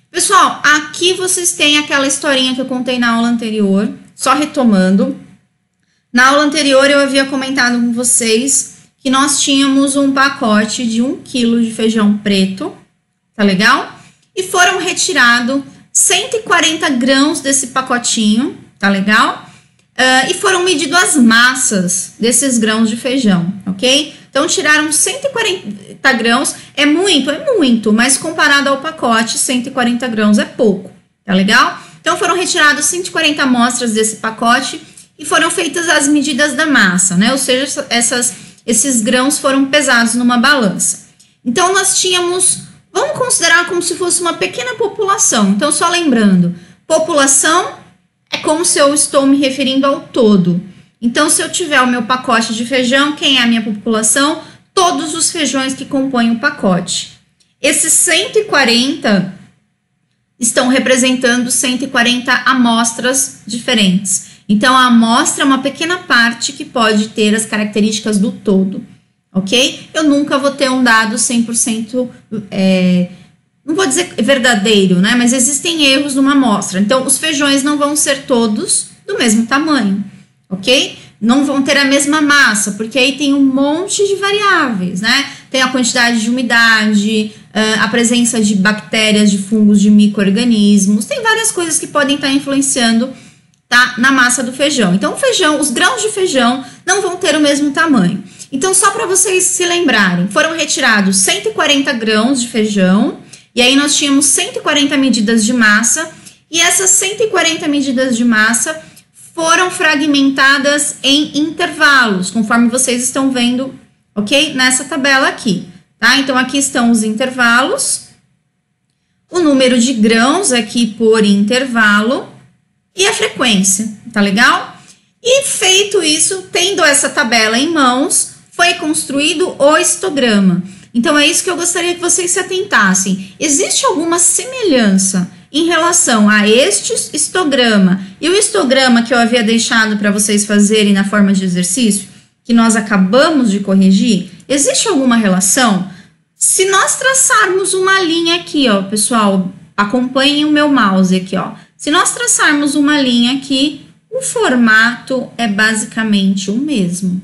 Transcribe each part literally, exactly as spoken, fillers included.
Pessoal, aqui vocês têm aquela historinha que eu contei na aula anterior, só retomando. Na aula anterior eu havia comentado com vocês que nós tínhamos um pacote de um quilo de feijão preto, tá legal? E foram retirados cento e quarenta grãos desse pacotinho, tá legal? Uh, e foram medidas as massas desses grãos de feijão, ok? Então, tiraram cento e quarenta grãos, é muito, é muito, mas comparado ao pacote, cento e quarenta grãos é pouco, tá legal? Então, foram retirados cento e quarenta amostras desse pacote e foram feitas as medidas da massa, né? Ou seja, essas, esses grãos foram pesados numa balança. Então, nós tínhamos, vamos considerar como se fosse uma pequena população. Então, só lembrando, população é como se eu estou me referindo ao todo. Então, se eu tiver o meu pacote de feijão, quem é a minha população? Todos os feijões que compõem o pacote. Esses cento e quarenta estão representando cento e quarenta amostras diferentes. Então, a amostra é uma pequena parte que pode ter as características do todo, ok? Eu nunca vou ter um dado cem por cento, é, não vou dizer verdadeiro, né? Mas existem erros numa amostra. Então, os feijões não vão ser todos do mesmo tamanho. Ok? Não vão ter a mesma massa, porque aí tem um monte de variáveis, né? Tem a quantidade de umidade, a presença de bactérias, de fungos, de micro-organismos, tem várias coisas que podem estar influenciando, tá, na massa do feijão. Então, o feijão, os grãos de feijão não vão ter o mesmo tamanho. Então, só para vocês se lembrarem, foram retirados cento e quarenta grãos de feijão, e aí nós tínhamos cento e quarenta medidas de massa, e essas cento e quarenta medidas de massa foram fragmentadas em intervalos, conforme vocês estão vendo, ok? Nessa tabela aqui, tá? Então, aqui estão os intervalos, o número de grãos aqui por intervalo e a frequência, tá legal? E feito isso, tendo essa tabela em mãos, foi construído o histograma. Então, é isso que eu gostaria que vocês se atentassem. Existe alguma semelhança em relação a este histograma e o histograma que eu havia deixado para vocês fazerem na forma de exercício, que nós acabamos de corrigir? Existe alguma relação? Se nós traçarmos uma linha aqui, ó, pessoal, acompanhem o meu mouse aqui, ó. Se nós traçarmos uma linha aqui, o formato é basicamente o mesmo,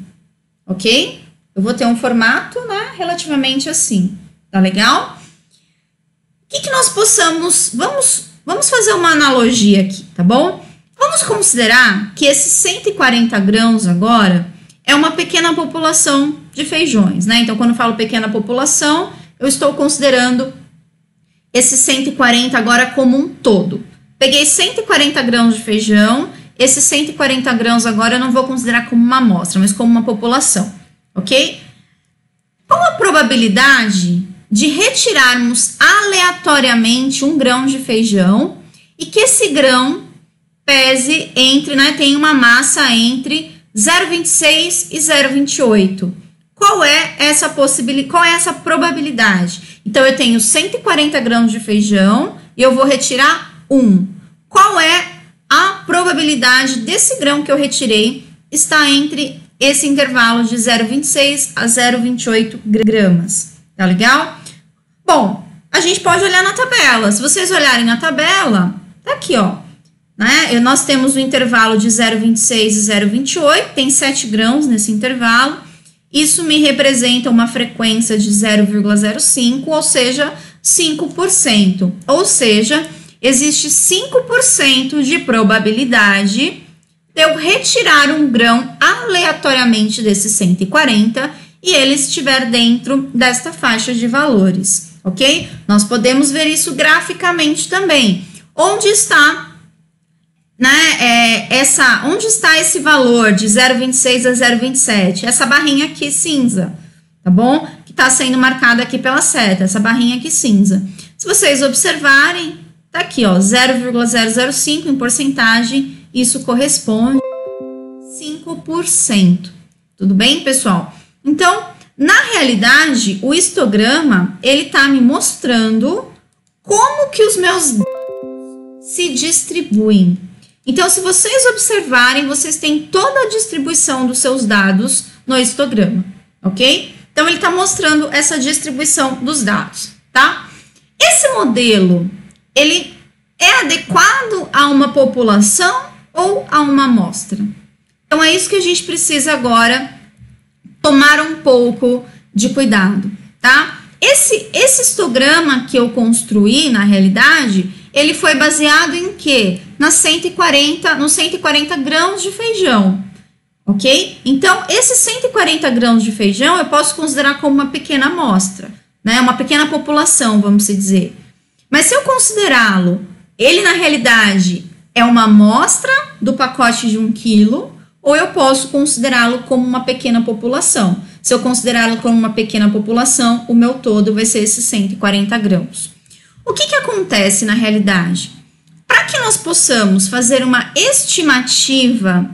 ok? Eu vou ter um formato, né, relativamente assim, tá legal? O que, que nós possamos, vamos, vamos fazer uma analogia aqui, tá bom? Vamos considerar que esses cento e quarenta grãos agora é uma pequena população de feijões, né? Então, quando eu falo pequena população, eu estou considerando esses cento e quarenta agora como um todo. Peguei cento e quarenta grãos de feijão, esses cento e quarenta grãos agora eu não vou considerar como uma amostra, mas como uma população, ok? Qual a probabilidade de retirarmos aleatoriamente um grão de feijão e que esse grão pese entre, né, tem uma massa entre zero vírgula vinte e seis e zero vírgula vinte e oito. Qual é essa possibilidade? Qual é essa probabilidade? Então, eu tenho cento e quarenta grãos de feijão e eu vou retirar um. Qual é a probabilidade desse grão que eu retirei estar entre esse intervalo de zero vírgula vinte e seis a zero vírgula vinte e oito gramas? Tá legal? Bom, a gente pode olhar na tabela. Se vocês olharem na tabela, tá aqui, ó. Né? Nós temos o intervalo de zero vírgula vinte e seis e zero vírgula vinte e oito, tem sete grãos nesse intervalo. Isso me representa uma frequência de zero vírgula zero cinco, ou seja, cinco por cento. Ou seja, existe cinco por cento de probabilidade de eu retirar um grão aleatoriamente desses cento e quarenta e ele estiver dentro desta faixa de valores, ok? Nós podemos ver isso graficamente também. Onde está, né, é, essa, onde está esse valor de zero vírgula vinte e seis a zero vírgula vinte e sete? Essa barrinha aqui cinza, tá bom? Que está sendo marcada aqui pela seta, essa barrinha aqui cinza. Se vocês observarem, tá aqui, ó, zero vírgula zero zero cinco em porcentagem, isso corresponde a cinco por cento. Tudo bem, pessoal? Então, na realidade, o histograma, ele tá me mostrando como que os meus se distribuem. Então, se vocês observarem, vocês têm toda a distribuição dos seus dados no histograma, ok? Então, ele está mostrando essa distribuição dos dados, tá? Esse modelo ele é adequado a uma população ou a uma amostra? Então, é isso que a gente precisa agora tomar um pouco de cuidado, tá? Esse, esse histograma que eu construí, na realidade, ele foi baseado em quê? Nas cento e quarenta, nos cento e quarenta grãos de feijão, ok? Então, esses cento e quarenta grãos de feijão eu posso considerar como uma pequena amostra, né? Uma pequena população, vamos dizer. Mas se eu considerá-lo, ele na realidade é uma amostra do pacote de um quilo, ou eu posso considerá-lo como uma pequena população. Se eu considerá-lo como uma pequena população, o meu todo vai ser esses cento e quarenta grãos. O que que acontece na realidade? Para que nós possamos fazer uma estimativa,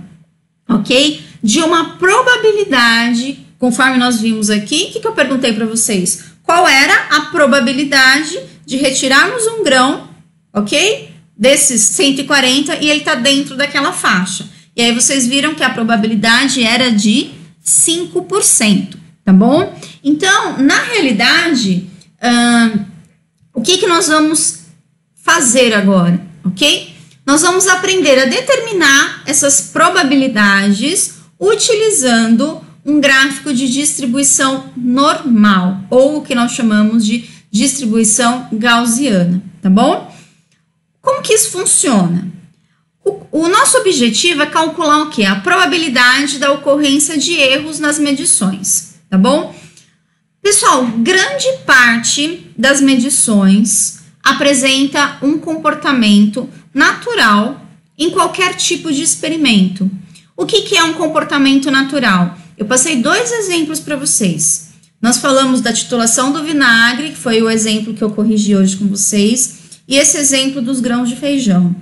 ok? De uma probabilidade, conforme nós vimos aqui, o que que eu perguntei para vocês? Qual era a probabilidade de retirarmos um grão, ok? Desses cento e quarenta e ele está dentro daquela faixa. E aí vocês viram que a probabilidade era de cinco por cento, tá bom? Então, na realidade, hum, o que que nós vamos fazer agora, ok? Nós vamos aprender a determinar essas probabilidades utilizando um gráfico de distribuição normal, ou o que nós chamamos de distribuição gaussiana, tá bom? Como que isso funciona? O, o nosso objetivo é calcular o quê? A probabilidade da ocorrência de erros nas medições, tá bom? Pessoal, grande parte das medições apresenta um comportamento natural em qualquer tipo de experimento. O que que é um comportamento natural? Eu passei dois exemplos para vocês. Nós falamos da titulação do vinagre, que foi o exemplo que eu corrigi hoje com vocês, e esse exemplo dos grãos de feijão.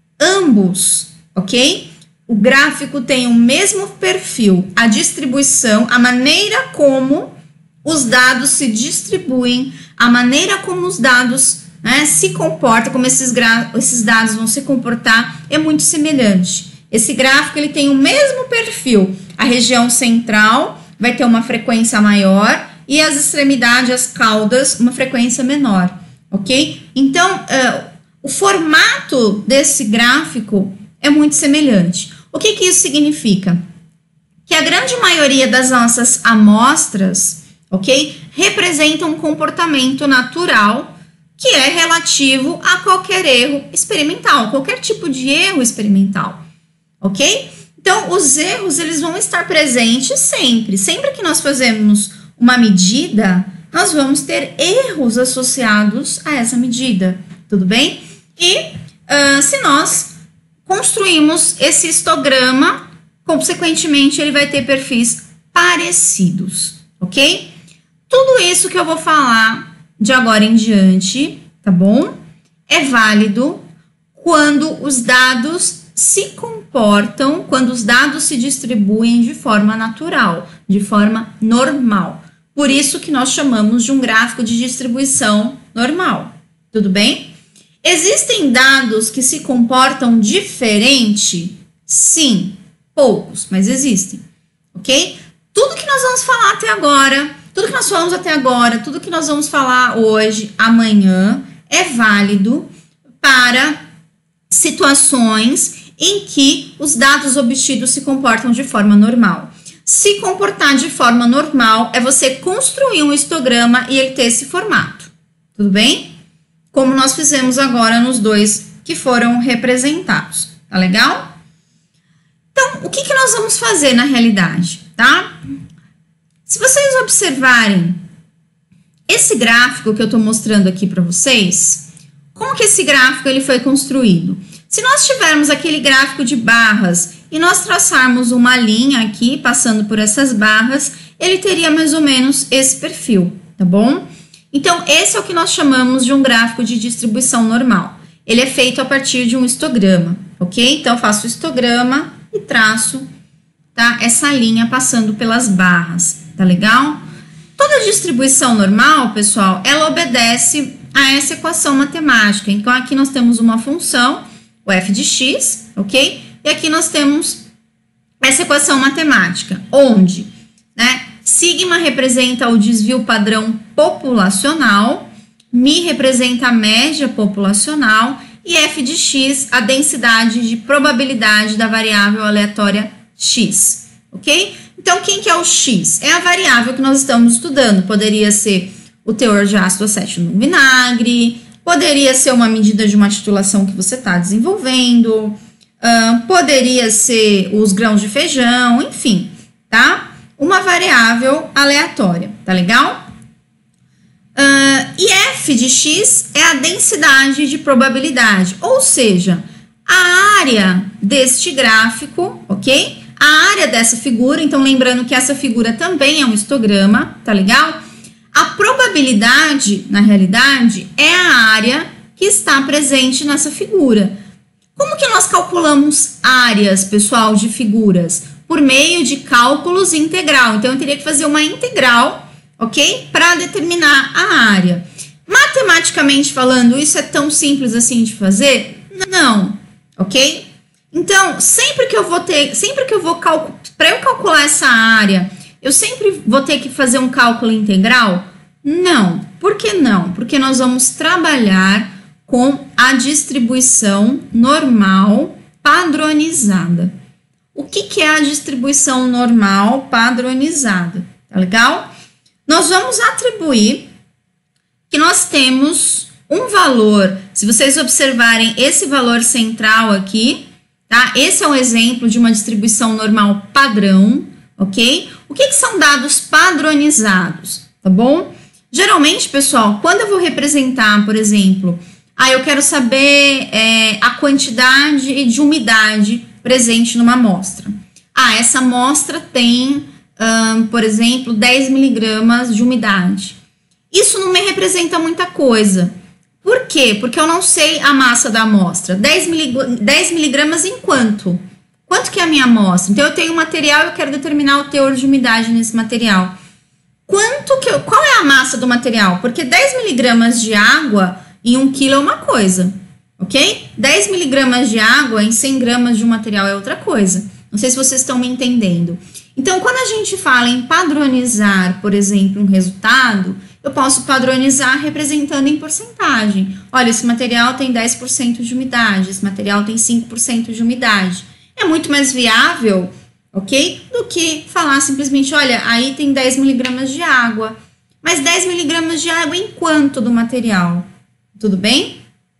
Ambos, ok? O gráfico tem o mesmo perfil, a distribuição, a maneira como os dados se distribuem, a maneira como os dados, né, se comportam, como esses, esses dados vão se comportar, é muito semelhante. Esse gráfico ele tem o mesmo perfil, a região central vai ter uma frequência maior e as extremidades, as caudas, uma frequência menor, ok? Então, uh, o formato desse gráfico é muito semelhante. O que que isso significa? Que a grande maioria das nossas amostras, ok, representa um comportamento natural que é relativo a qualquer erro experimental, qualquer tipo de erro experimental, ok? Então, os erros, eles vão estar presentes sempre. Sempre que nós fazemos uma medida, nós vamos ter erros associados a essa medida, tudo bem? E uh, se nós construímos esse histograma, consequentemente, ele vai ter perfis parecidos, ok? Tudo isso que eu vou falar de agora em diante, tá bom? É válido quando os dados se comportam, quando os dados se distribuem de forma natural, de forma normal. Por isso que nós chamamos de um gráfico de distribuição normal, tudo bem? Existem dados que se comportam diferente? Sim, poucos, mas existem, ok? Tudo que nós vamos falar até agora, tudo que nós falamos até agora, tudo que nós vamos falar hoje, amanhã, é válido para situações em que os dados obtidos se comportam de forma normal. Se comportar de forma normal é você construir um histograma e ele ter esse formato, tudo bem? Como nós fizemos agora nos dois que foram representados, tá legal? Então, o que que nós vamos fazer na realidade, tá? Se vocês observarem esse gráfico que eu estou mostrando aqui para vocês, como que esse gráfico ele foi construído? Se nós tivermos aquele gráfico de barras e nós traçarmos uma linha aqui, passando por essas barras, ele teria mais ou menos esse perfil, tá bom? Então, esse é o que nós chamamos de um gráfico de distribuição normal. Ele é feito a partir de um histograma, ok? Então, eu faço o histograma e traço, tá, essa linha passando pelas barras, tá legal? Toda distribuição normal, pessoal, ela obedece a essa equação matemática. Então, aqui nós temos uma função, o f de x, ok? E aqui nós temos essa equação matemática, onde, né, sigma representa o desvio padrão populacional Mi representa a média populacional e F de X a densidade de probabilidade da variável aleatória X, ok? Então, quem que é o X? É a variável que nós estamos estudando. Poderia ser o teor de ácido acético no vinagre, poderia ser uma medida de uma titulação que você está desenvolvendo, uh, poderia ser os grãos de feijão, enfim, tá? Uma variável aleatória, tá legal? Uh, e F de X é a densidade de probabilidade, ou seja, a área deste gráfico, ok? A área dessa figura, então lembrando que essa figura também é um histograma, tá legal? A probabilidade, na realidade, é a área que está presente nessa figura. Como que nós calculamos áreas, pessoal, de figuras? Por meio de cálculos integral. Então, eu teria que fazer uma integral, ok? Para determinar a área. Matematicamente falando, isso é tão simples assim de fazer? Não, ok? Então, sempre que eu vou ter, sempre que eu vou calcular, para eu calcular essa área, eu sempre vou ter que fazer um cálculo integral? Não. Por que não? Porque nós vamos trabalhar com a distribuição normal padronizada. O que, que é a distribuição normal padronizada? Tá legal? Nós vamos atribuir que nós temos um valor, se vocês observarem esse valor central aqui, tá? Esse é um exemplo de uma distribuição normal padrão, ok? O que, que são dados padronizados, tá bom? Geralmente, pessoal, quando eu vou representar, por exemplo, ah, eu quero saber é, a quantidade de umidade presente numa amostra. Ah, essa amostra tem, um, por exemplo, dez miligramas de umidade. Isso não me representa muita coisa. Por quê? Porque eu não sei a massa da amostra. dez miligramas em quanto? Quanto que é a minha amostra? Então, eu tenho um material e eu quero determinar o teor de umidade nesse material. Quanto que eu, qual é a massa do material? Porque dez miligramas de água em um quilo é uma coisa, ok? dez miligramas de água em cem gramas de um material é outra coisa. Não sei se vocês estão me entendendo. Então, quando a gente fala em padronizar, por exemplo, um resultado, eu posso padronizar representando em porcentagem. Olha, esse material tem dez por cento de umidade, esse material tem cinco por cento de umidade. É muito mais viável, ok? Do que falar simplesmente, olha, aí tem dez miligramas de água. Mas dez miligramas de água em quanto do material? Tudo bem?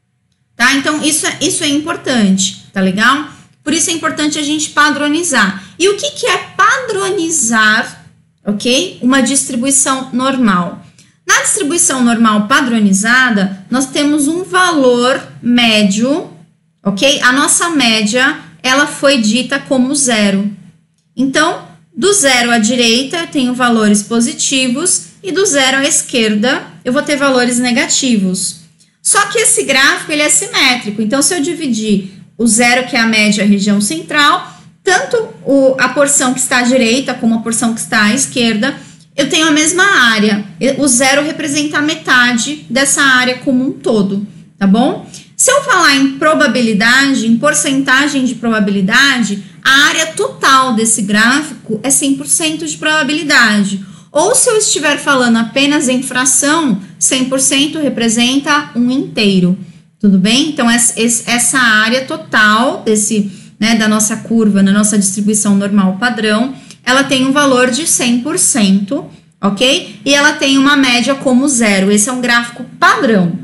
Tá? Então, isso é, isso é importante, tá legal? Por isso é importante a gente padronizar. E o que, que é padronizar, ok? Uma distribuição normal. Na distribuição normal padronizada, nós temos um valor médio, ok? A nossa média, ela foi dita como zero. Então, do zero à direita, eu tenho valores positivos e do zero à esquerda, eu vou ter valores negativos. Só que esse gráfico, ele é simétrico. Então, se eu dividir o zero, que é a média, a região central, tanto o, a porção que está à direita como a porção que está à esquerda, eu tenho a mesma área. O zero representa a metade dessa área como um todo, tá bom? Se eu falar em probabilidade, em porcentagem de probabilidade, a área total desse gráfico é cem por cento de probabilidade. Ou se eu estiver falando apenas em fração, cem por cento representa um inteiro, tudo bem? Então, essa área total desse, né, da nossa curva, na nossa distribuição normal padrão, ela tem um valor de cem por cento, ok? E ela tem uma média como zero. Esse é um gráfico padrão.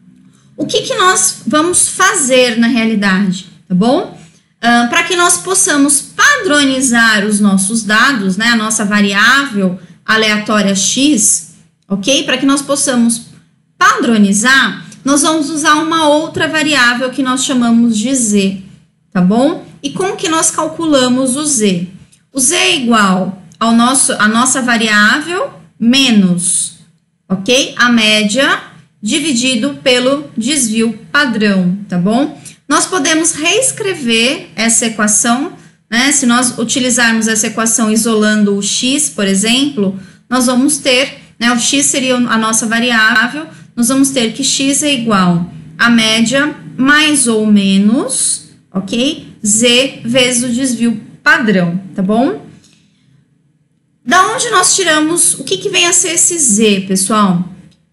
O que, que nós vamos fazer na realidade, tá bom? Uh, para que nós possamos padronizar os nossos dados, né, a nossa variável aleatória X, ok? Para que nós possamos padronizar, nós vamos usar uma outra variável que nós chamamos de Z, tá bom? E como que nós calculamos o Z? O Z é igual ao nosso, a nossa variável menos, ok? A média dividido pelo desvio padrão, tá bom? Nós podemos reescrever essa equação, né? Se nós utilizarmos essa equação isolando o x, por exemplo, nós vamos ter, né? O x seria a nossa variável, nós vamos ter que x é igual a média mais ou menos, ok? Z vezes o desvio padrão, tá bom? Da onde nós tiramos, o que que vem a ser esse Z, pessoal?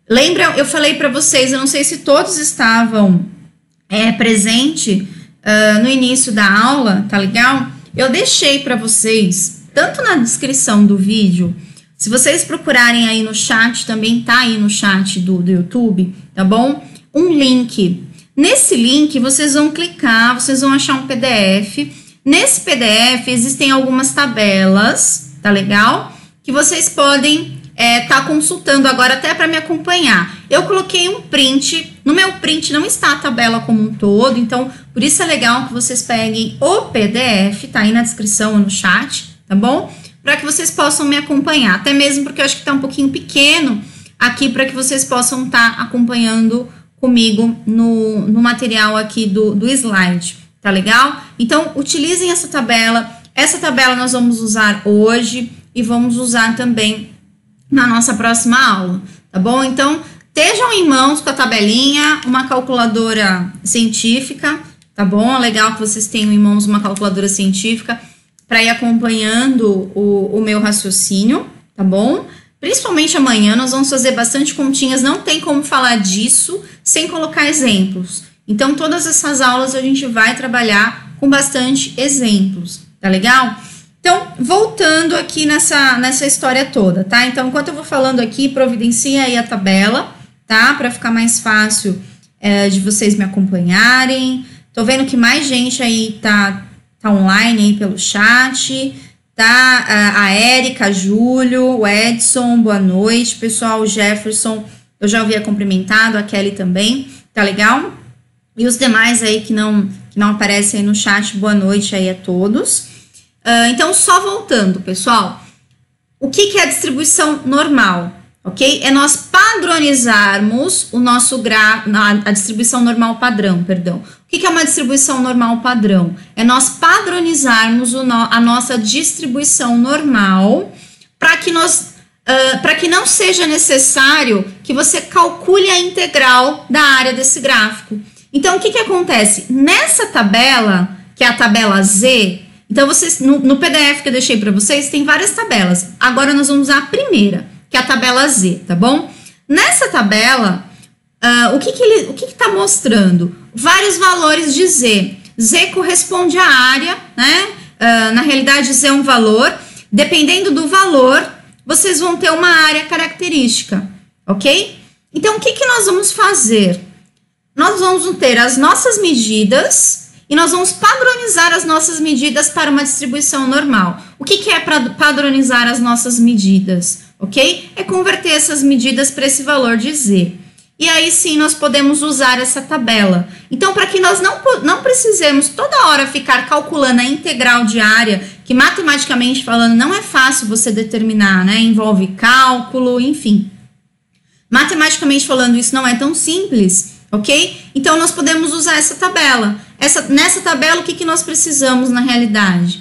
Lembra, eu falei para vocês, eu não sei se todos estavam é, presentes uh, no início da aula, tá legal? Eu deixei para vocês, tanto na descrição do vídeo, se vocês procurarem aí no chat, também tá aí no chat do, do YouTube, tá bom? Um link. Nesse link, vocês vão clicar, vocês vão achar um P D F. Nesse P D F, existem algumas tabelas, tá legal? Que vocês podem é, tá consultando agora até para me acompanhar. Eu coloquei um print, no meu print não está a tabela como um todo, então por isso é legal que vocês peguem o P D F, tá aí na descrição ou no chat, tá bom? Para que vocês possam me acompanhar, até mesmo porque eu acho que tá um pouquinho pequeno aqui para que vocês possam estar tá acompanhando comigo no, no material aqui do, do slide, tá legal? Então, utilizem essa tabela, essa tabela nós vamos usar hoje e vamos usar também na nossa próxima aula, tá bom? Então, estejam em mãos com a tabelinha, uma calculadora científica, tá bom? É legal que vocês tenham em mãos uma calculadora científica para ir acompanhando o, o meu raciocínio, tá bom? Principalmente amanhã, nós vamos fazer bastante continhas, não tem como falar disso sem colocar exemplos. Então, todas essas aulas a gente vai trabalhar com bastante exemplos, tá legal? Então, voltando aqui nessa, nessa história toda, tá? Então, enquanto eu vou falando aqui, providencia aí a tabela, tá? Para ficar mais fácil é, de vocês me acompanharem. Tô vendo que mais gente aí tá, tá online aí pelo chat, tá? A, a Érica, Júlio, o Edson, boa noite. Pessoal, o Jefferson, eu já havia cumprimentado, a Kelly também, tá legal? E os demais aí que não, que não aparecem aí no chat, boa noite aí a todos. Uh, então, só voltando, pessoal, o que, que é a distribuição normal, ok? É nós padronizarmos o nosso gráfico, a distribuição normal padrão, perdão. O que, que é uma distribuição normal padrão? É nós padronizarmos o no, a nossa distribuição normal para que nós, uh, para que não seja necessário que você calcule a integral da área desse gráfico. Então, o que, que acontece? Nessa tabela, que é a tabela Z, então, vocês, no, no P D F que eu deixei para vocês, tem várias tabelas. Agora, nós vamos usar a primeira, que é a tabela Z, tá bom? Nessa tabela, uh, o que que ele, o que que tá mostrando? Vários valores de Z. Z corresponde à área, né? Uh, na realidade, Z é um valor. Dependendo do valor, vocês vão ter uma área característica, ok? Então, o que que nós vamos fazer? Nós vamos ter as nossas medidas e nós vamos padronizar as nossas medidas para uma distribuição normal. O que, que é para padronizar as nossas medidas? Ok? É converter essas medidas para esse valor de Z. E aí sim nós podemos usar essa tabela. Então, para que nós não, não precisemos toda hora ficar calculando a integral de área, que matematicamente falando não é fácil você determinar, né? Envolve cálculo, enfim. Matematicamente falando, isso não é tão simples, ok? Então, nós podemos usar essa tabela. Essa, nessa tabela, o que, que nós precisamos na realidade?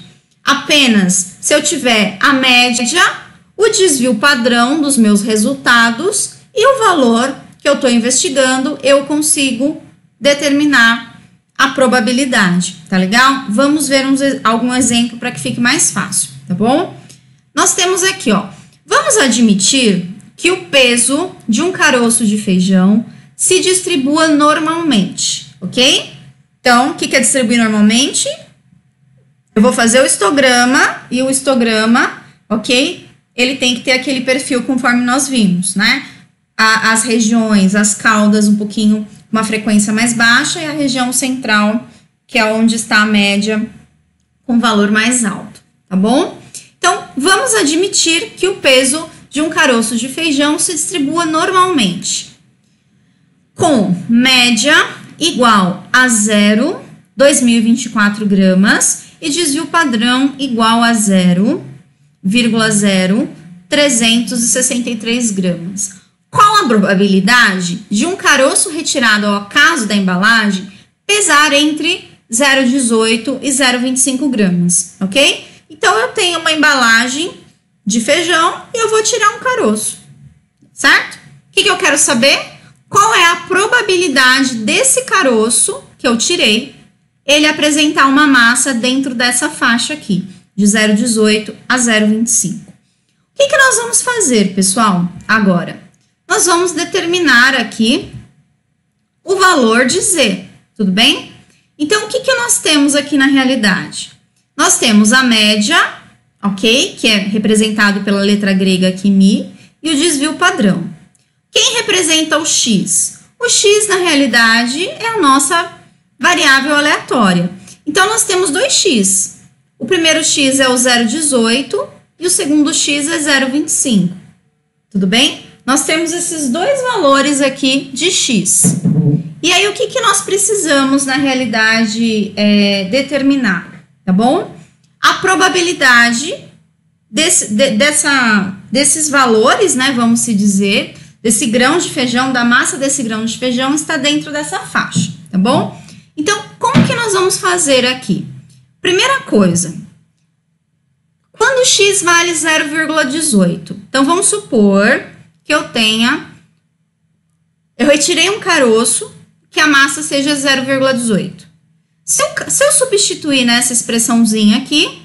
Apenas, se eu tiver a média, o desvio padrão dos meus resultados e o valor que eu estou investigando, eu consigo determinar a probabilidade, tá legal? Vamos ver uns, algum exemplo para que fique mais fácil, tá bom? Nós temos aqui, ó, vamos admitir que o peso de um caroço de feijão se distribua normalmente, ok? Então, o que é distribuir normalmente? Eu vou fazer o histograma e o histograma, ok? Ele tem que ter aquele perfil conforme nós vimos, né? A, as regiões, as caudas um pouquinho, uma frequência mais baixa e a região central, que é onde está a média com valor mais alto, tá bom? Então, vamos admitir que o peso de um caroço de feijão se distribua normalmente, com média igual a zero, dois mil e vinte e quatro gramas, e desvio padrão igual a zero vírgula zero trezentos e sessenta e três gramas. Qual a probabilidade de um caroço retirado ao acaso da embalagem pesar entre zero vírgula dezoito e zero vírgula vinte e cinco gramas, ok? Então, eu tenho uma embalagem de feijão e eu vou tirar um caroço, certo? O que, que eu quero saber? Qual é a probabilidade desse caroço que eu tirei, ele apresentar uma massa dentro dessa faixa aqui, de zero vírgula dezoito a zero vírgula vinte e cinco. O que, que nós vamos fazer, pessoal, agora? nós vamos determinar aqui o valor de Z, tudo bem? Então, o que, que nós temos aqui na realidade? Nós temos a média, ok? Que é representado pela letra grega aqui, Mi, e o desvio padrão. Quem representa o X? O X, na realidade, é a nossa variável aleatória. Então, nós temos dois X. O primeiro X é o zero vírgula dezoito e o segundo X é zero vírgula vinte e cinco. Tudo bem? Nós temos esses dois valores aqui de X. E aí, o que, que nós precisamos, na realidade, é, determinar, tá bom? A probabilidade desse, de, dessa, desses valores, né, vamos se dizer, desse grão de feijão, da massa desse grão de feijão, está dentro dessa faixa, tá bom? Então, como que nós vamos fazer aqui? Primeira coisa, quando X vale zero vírgula dezoito, então vamos supor que eu tenha, eu retirei um caroço, que a massa seja zero vírgula dezoito. Se eu, se eu substituir nessa expressãozinha aqui,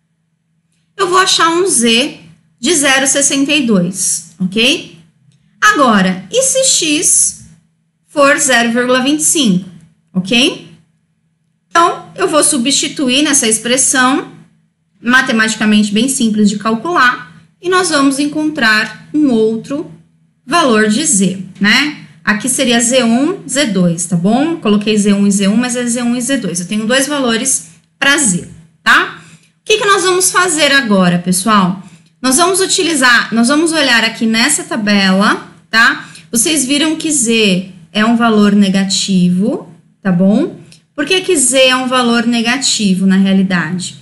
eu vou achar um Z de zero vírgula sessenta e dois, ok? Agora, e se X for zero vírgula vinte e cinco, ok? Então, eu vou substituir nessa expressão, matematicamente bem simples de calcular, e nós vamos encontrar um outro valor de Z, né? Aqui seria Z um, Z dois, tá bom? Coloquei Z um e Z um, mas é Z um e Z dois. Eu tenho dois valores para Z, tá? O que, que nós vamos fazer agora, pessoal? Nós vamos utilizar, nós vamos olhar aqui nessa tabela, tá? Vocês viram que Z é um valor negativo, tá bom? Por que que Z é um valor negativo na realidade?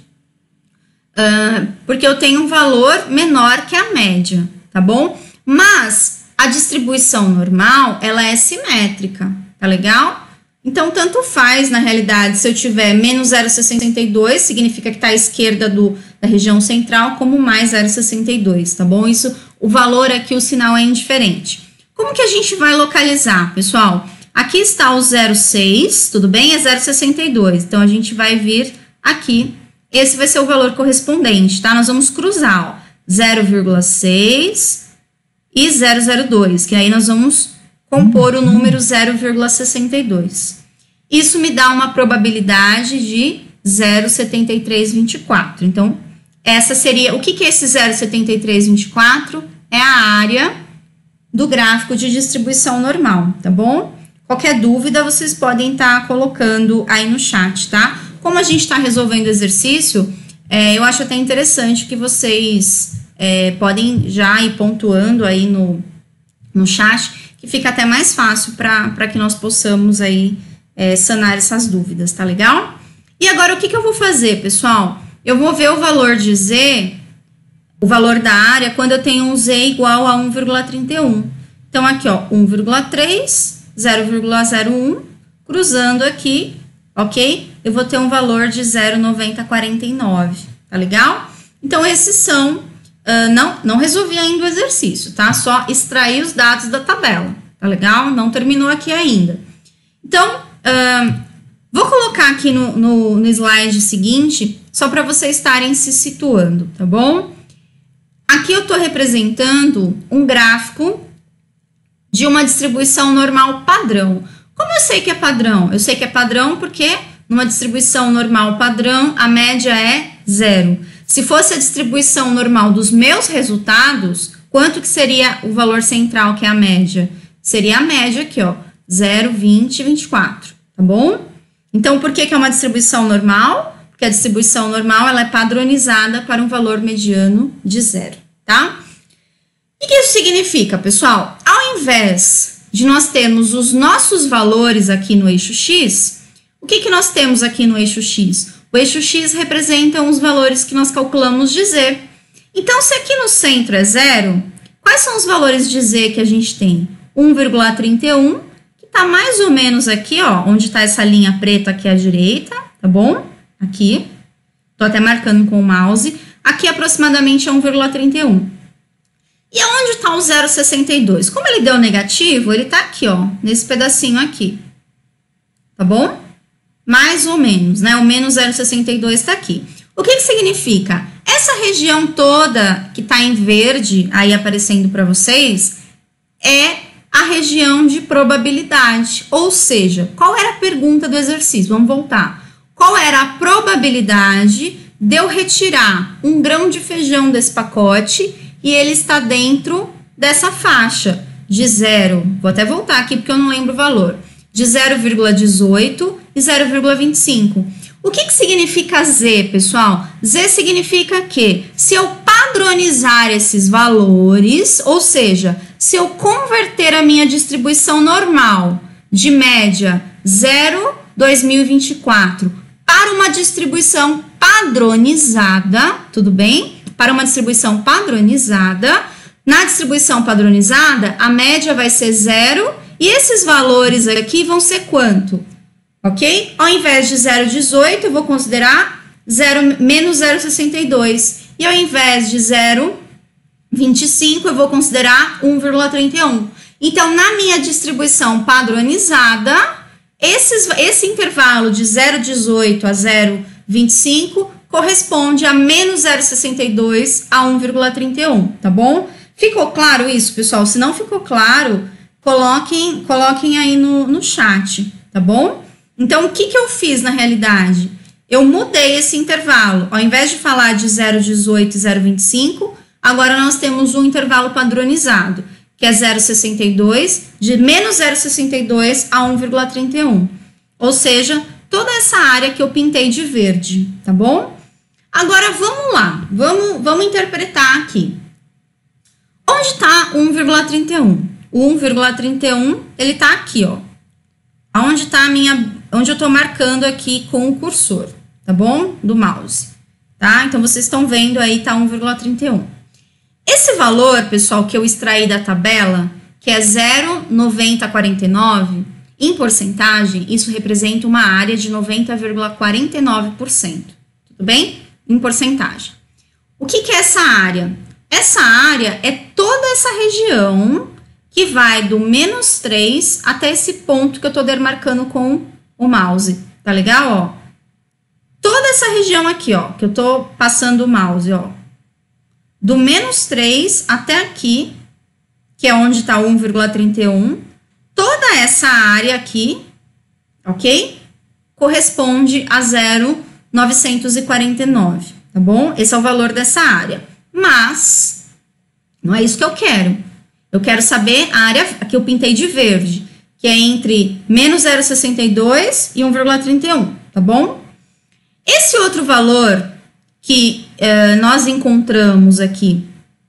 Uh, porque eu tenho um valor menor que a média, tá bom? Mas a distribuição normal, ela é simétrica, tá legal? Então, tanto faz, na realidade, se eu tiver menos zero vírgula sessenta e dois, significa que está à esquerda do, da região central, como mais zero vírgula sessenta e dois, tá bom? Isso, o valor aqui, o sinal é indiferente. Como que a gente vai localizar, pessoal? Aqui está o zero vírgula seis, tudo bem? É zero vírgula sessenta e dois, então a gente vai vir aqui, esse vai ser o valor correspondente, tá? Nós vamos cruzar, ó, zero vírgula seis... e zero vírgula zero dois, que aí nós vamos compor o número zero vírgula sessenta e dois. Isso me dá uma probabilidade de zero vírgula setenta e três vinte e quatro. Então, essa seria... O que, que é esse zero vírgula setenta e três vinte e quatro? É a área do gráfico de distribuição normal, tá bom? Qualquer dúvida, vocês podem estar colocando aí no chat, tá? Como a gente está resolvendo o exercício, é, eu acho até interessante que vocês... É, podem já ir pontuando aí no, no chat, que fica até mais fácil para que nós possamos aí é, sanar essas dúvidas, tá legal? E agora, o que, que eu vou fazer, pessoal? Eu vou ver o valor de Z, o valor da área, quando eu tenho um Z igual a um vírgula trinta e um. Então, aqui, ó, um vírgula três, zero vírgula zero um, cruzando aqui, ok? Eu vou ter um valor de zero vírgula noventa quatro nove, tá legal? Então, esses são... Uh, não, não resolvi ainda o exercício, tá? Só extrair os dados da tabela, tá legal? Não terminou aqui ainda. Então, uh, vou colocar aqui no, no, no slide seguinte, só para vocês estarem se situando, tá bom? Aqui eu estou representando um gráfico de uma distribuição normal padrão. Como eu sei que é padrão? Eu sei que é padrão porque numa distribuição normal padrão, a média é zero. Se fosse a distribuição normal dos meus resultados, quanto que seria o valor central, que é a média? Seria a média aqui, ó, zero, vinte, vinte e quatro, tá bom? Então, por que que é uma distribuição normal? Porque a distribuição normal, ela é padronizada para um valor mediano de zero, tá? O que isso significa, pessoal? Ao invés de nós termos os nossos valores aqui no eixo X, o que que nós temos aqui no eixo X? O eixo X representa os valores que nós calculamos de Z. Então, se aqui no centro é zero, quais são os valores de Z que a gente tem? um vírgula trinta e um, que está mais ou menos aqui, ó, onde está essa linha preta aqui à direita, tá bom? Aqui. Estou até marcando com o mouse. Aqui, aproximadamente, é um vírgula trinta e um. E aonde está o zero vírgula sessenta e dois? Como ele deu negativo, ele está aqui, ó, nesse pedacinho aqui. Tá bom? Mais ou menos, né? O menos zero vírgula sessenta e dois está aqui. O que que significa? Essa região toda que está em verde, aí aparecendo para vocês, é a região de probabilidade. Ou seja, qual era a pergunta do exercício? Vamos voltar. Qual era a probabilidade de eu retirar um grão de feijão desse pacote e ele está dentro dessa faixa de zero, vou até voltar aqui porque eu não lembro o valor, de zero vírgula dezoito e zero vírgula vinte e cinco. O que que significa Z, pessoal? Z significa que se eu padronizar esses valores, ou seja, se eu converter a minha distribuição normal de média zero, dois mil e vinte e quatro para uma distribuição padronizada, tudo bem? Para uma distribuição padronizada, na distribuição padronizada, a média vai ser zero e esses valores aqui vão ser quanto? Ok? Ao invés de zero vírgula dezoito, eu vou considerar zero, menos zero vírgula sessenta e dois. E ao invés de zero vírgula vinte e cinco, eu vou considerar um vírgula trinta e um. Então, na minha distribuição padronizada, esses, esse intervalo de zero vírgula dezoito a zero vírgula vinte e cinco corresponde a menos zero vírgula sessenta e dois a um vírgula trinta e um, tá bom? Ficou claro isso, pessoal? Se não ficou claro, coloquem, coloquem aí no, no chat, tá bom? Então, o que, que eu fiz na realidade? Eu mudei esse intervalo. Ao invés de falar de zero vírgula dezoito e zero vírgula vinte e cinco, agora nós temos um intervalo padronizado, que é zero vírgula sessenta e dois, de menos zero vírgula sessenta e dois a um vírgula trinta e um. Ou seja, toda essa área que eu pintei de verde, tá bom? Agora, vamos lá. Vamos, vamos interpretar aqui. Onde está um vírgula trinta e um? O um vírgula trinta e um, ele está aqui, ó. Onde está a minha... Onde eu estou marcando aqui com o cursor, tá bom? Do mouse, tá? Então, vocês estão vendo aí, tá um vírgula trinta e um. Esse valor, pessoal, que eu extraí da tabela, que é zero vírgula noventa quarenta e nove, em porcentagem, isso representa uma área de noventa vírgula quarenta e nove por cento, tudo bem? Em porcentagem. O que que é essa área? Essa área é toda essa região que vai do menos três até esse ponto que eu estou demarcando com o mouse, tá legal, ó? Toda essa região aqui, ó, que eu estou passando o mouse, ó, do menos três até aqui, que é onde está um vírgula trinta e um, toda essa área aqui, ok? Corresponde a zero vírgula novecentos e quarenta e nove, tá bom? Esse é o valor dessa área. Mas, não é isso que eu quero. Eu quero saber a área que eu pintei de verde, que é entre menos zero vírgula sessenta e dois e um vírgula trinta e um, tá bom? Esse outro valor que eh, nós encontramos aqui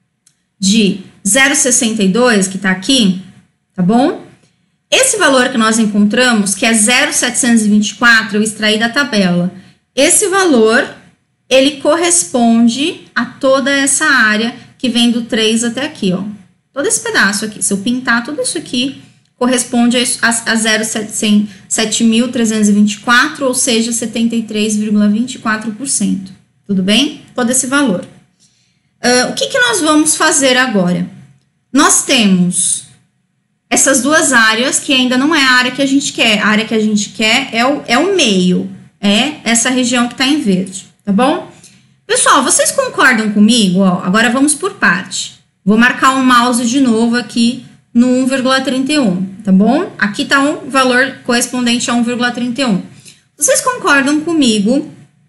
de zero vírgula sessenta e dois, que tá aqui, tá bom? Esse valor que nós encontramos, que é zero vírgula setecentos e vinte e quatro, eu extraí da tabela. Esse valor, ele corresponde a toda essa área que vem do três até aqui, ó. Todo esse pedaço aqui. Se eu pintar tudo isso aqui, corresponde a, a, a zero vírgula sete mil trezentos e vinte e quatro, ou seja, setenta e três vírgula vinte e quatro por cento. Tudo bem? Todo esse valor. Uh, o que que nós vamos fazer agora? Nós temos essas duas áreas, que ainda não é a área que a gente quer. A área que a gente quer é o, é o meio. É essa região que está em verde, tá bom? Pessoal, vocês concordam comigo? Ó, agora vamos por parte. Vou marcar um mouse de novo aqui no um vírgula trinta e um, tá bom? Aqui está um valor correspondente a um vírgula trinta e um. Vocês concordam comigo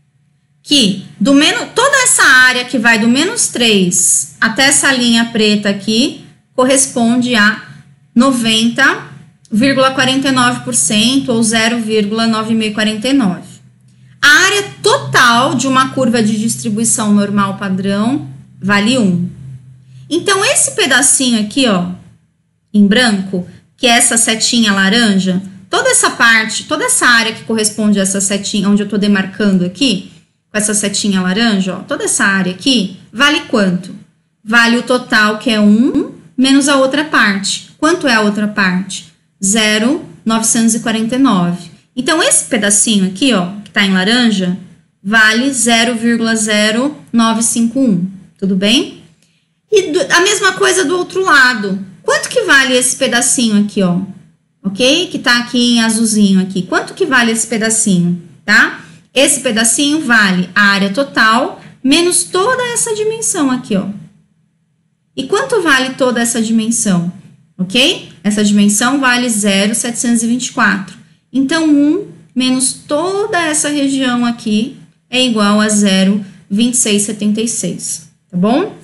que do menos, toda essa área que vai do menos três até essa linha preta aqui corresponde a noventa vírgula quarenta e nove por cento ou zero vírgula nove mil e quarenta e nove. A área total de uma curva de distribuição normal padrão vale um. Então, esse pedacinho aqui, ó, em branco, que é essa setinha laranja, toda essa parte, toda essa área que corresponde a essa setinha, onde eu tô demarcando aqui, com essa setinha laranja, ó, toda essa área aqui, vale quanto? Vale o total, que é um, menos a outra parte. Quanto é a outra parte? zero vírgula novecentos e quarenta e nove. Então, esse pedacinho aqui, ó, que tá em laranja, vale zero vírgula zero nove cinco um, tudo bem? E do, a mesma coisa do outro lado. Quanto que vale esse pedacinho aqui, ó? Ok? Que tá aqui em azulzinho aqui. Quanto que vale esse pedacinho, tá? Esse pedacinho vale a área total menos toda essa dimensão aqui, ó. E quanto vale toda essa dimensão? ok? Essa dimensão vale zero vírgula setecentos e vinte e quatro. Então, um menos toda essa região aqui é igual a zero vírgula vinte e seis setenta e seis, tá bom? O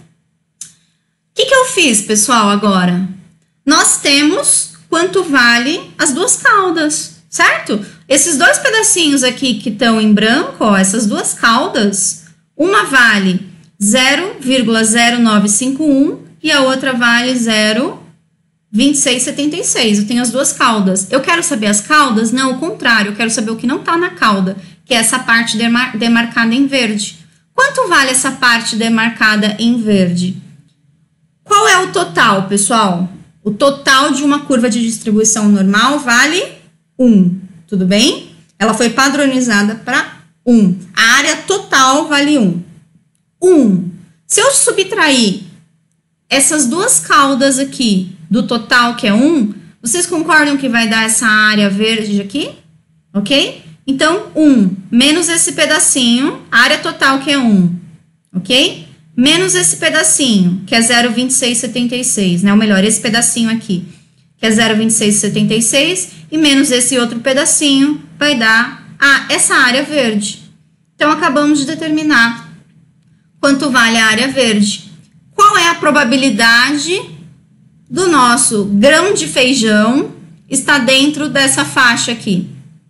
que, que eu fiz, pessoal, agora? Nós temos quanto vale as duas caudas, certo? Esses dois pedacinhos aqui que estão em branco, ó, essas duas caudas, uma vale zero vírgula zero nove cinco um e a outra vale zero vírgula vinte e seis setenta e seis. Eu tenho as duas caudas. Eu quero saber as caudas? Não, o contrário. Eu quero saber o que não está na cauda, que é essa parte demar demarcada em verde. Quanto vale essa parte demarcada em verde? Qual é o total, pessoal? O total de uma curva de distribuição normal vale um, tudo bem? Ela foi padronizada para um. A área total vale um. um. Se eu subtrair essas duas caudas aqui do total, que é um, vocês concordam que vai dar essa área verde aqui? Ok? Então, um menos esse pedacinho, a área total que é um, ok? Menos esse pedacinho, que é zero vírgula vinte e seis setenta e seis, né? Ou melhor, esse pedacinho aqui, que é zero vírgula vinte e seis setenta e seis, e menos esse outro pedacinho, vai dar a, essa área verde. Então, acabamos de determinar quanto vale a área verde. Qual é a probabilidade do nosso grão de feijão estar dentro dessa faixa aqui?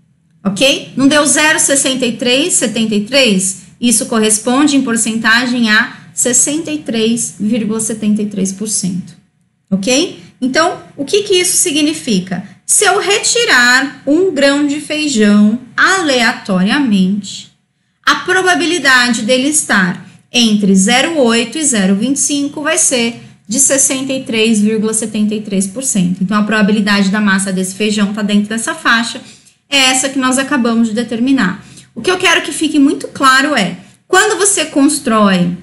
Ok? Não deu zero vírgula sessenta e três setenta e três? Isso corresponde em porcentagem a sessenta e três vírgula setenta e três por cento. Ok? Então, o que que isso significa? Se eu retirar um grão de feijão aleatoriamente, a probabilidade dele estar entre zero vírgula oito e zero vírgula vinte e cinco vai ser de sessenta e três vírgula setenta e três por cento. Então, a probabilidade da massa desse feijão estar dentro dessa faixa é essa que nós acabamos de determinar. O que eu quero que fique muito claro é, quando você constrói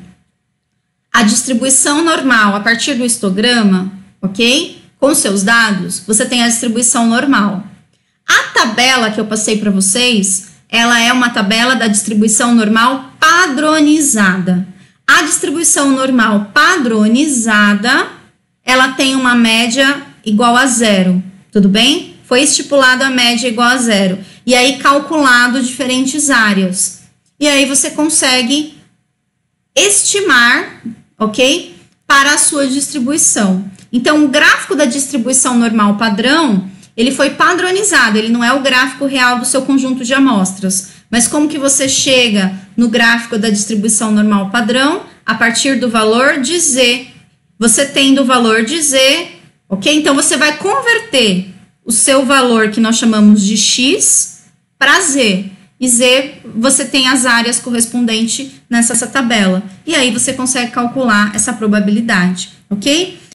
a distribuição normal a partir do histograma, ok? Com seus dados, você tem a distribuição normal. A tabela que eu passei para vocês, ela é uma tabela da distribuição normal padronizada. A distribuição normal padronizada, ela tem uma média igual a zero, tudo bem? Foi estipulado a média igual a zero. E aí, calculado diferentes áreas. E aí, você consegue estimar, ok? Para a sua distribuição. Então, o gráfico da distribuição normal padrão, ele foi padronizado. Ele não é o gráfico real do seu conjunto de amostras. Mas como que você chega no gráfico da distribuição normal padrão? A partir do valor de Z. Você tendo o valor de Z, ok? Então, você vai converter o seu valor que nós chamamos de X para Z. E Z, você tem as áreas correspondentes nessa tabela. E aí você consegue calcular essa probabilidade, ok?